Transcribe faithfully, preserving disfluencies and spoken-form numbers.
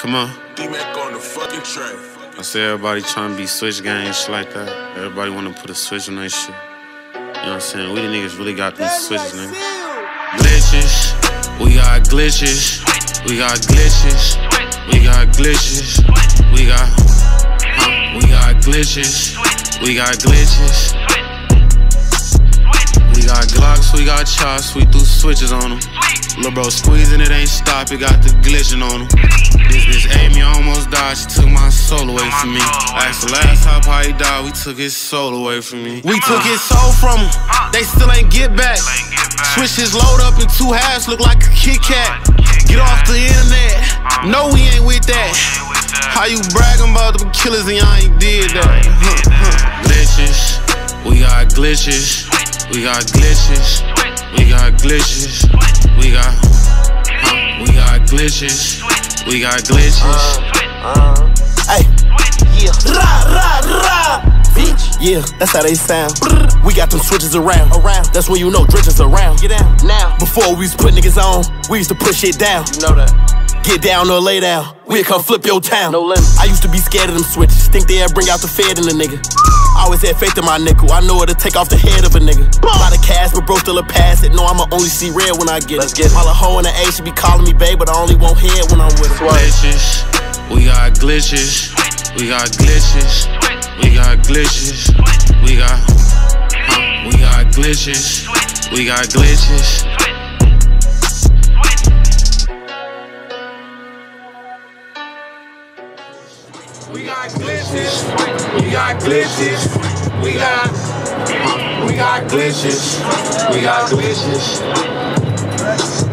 Come on. D-Mac on the fucking track. I say everybody trying to be switch gang and shit like that. Everybody want to put a switch on that shit. You know what I'm saying? We the niggas really got them switches, nigga. Glitches, we got glitches. We got glitches. We got glitches. We got, huh? We got glitches. We got glitches. We got Glocks, we got chops, we threw switches on them. Lil' bro squeezing, it ain't stop, it got the glitching on them. This bitch Amy almost died, she took my soul away from me. Asked the last time how he died, we took his soul away from me. We took his soul from him, they still ain't get back. Switch his load up in two halves, look like a Kit Kat. Get off the internet, no we ain't with that. How you bragging about them killers and y'all ain't did that? Glitches, we got glitches. We got glitches, we got glitches, we got, huh? We got glitches, we got glitches. Uh, uh, hey, yeah, rah, rah, rah, bitch. Yeah, that's how they sound. We got them switches around, around. That's when you know drenches around. Get down now. Before we used to put niggas on, we used to push it down. You know that. Get down or lay down, we'll come flip your town. No limit. I used to be scared of them switches, think they'd bring out the fed in the nigga. Always had faith in my nickel, I know it'll take off the head of a nigga. A lot of cash, but bro still a pass it. No, I'ma only see red when I get it. Get it. All a hoe in the A should be calling me babe, but I only want head when I'm with it. Glitches, we got glitches, we got glitches, we got glitches, we got, huh? We got glitches, we got glitches. We got glitches, we got glitches, we got, we got glitches, we got glitches.